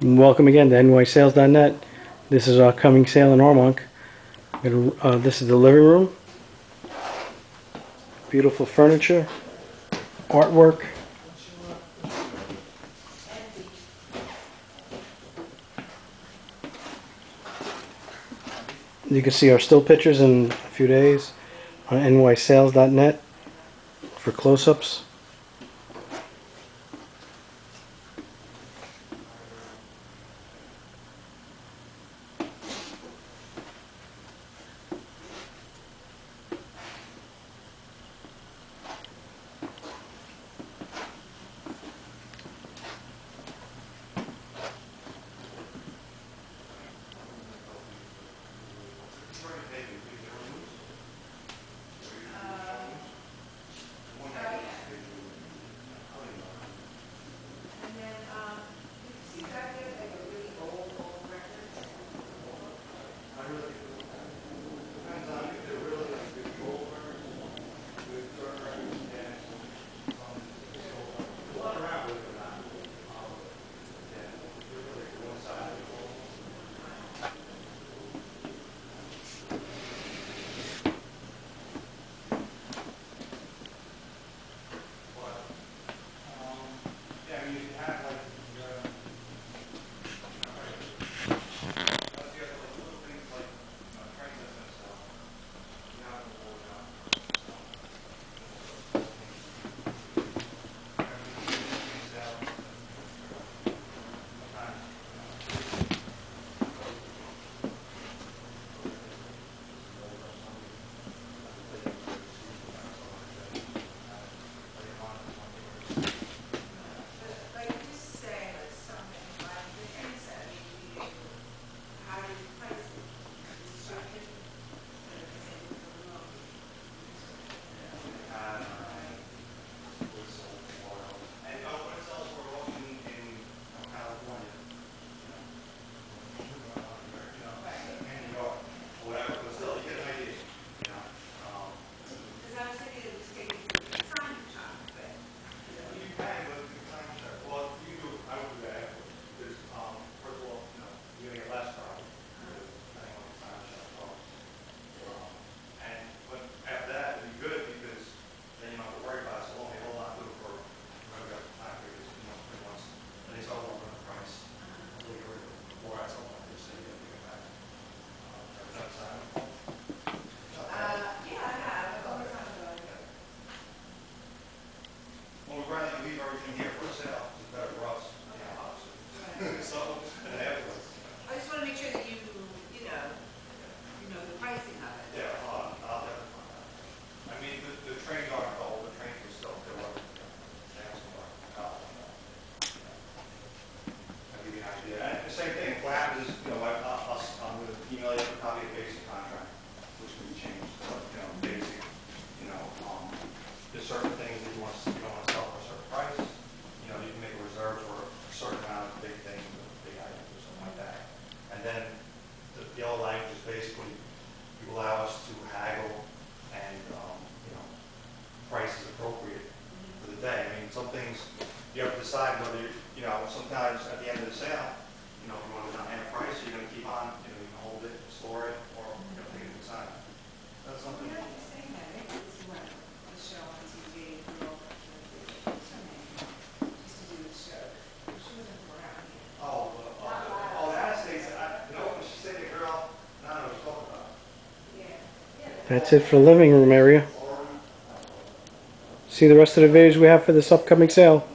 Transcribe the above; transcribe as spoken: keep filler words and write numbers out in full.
Welcome again to N Y Sales dot net. This is our coming sale in Armonk. Uh, this is the living room. Beautiful furniture, artwork. You can see our still pictures in a few days on N Y Sales dot net for close-ups. That's it for the living room area. See the rest of the videos we have for this upcoming sale.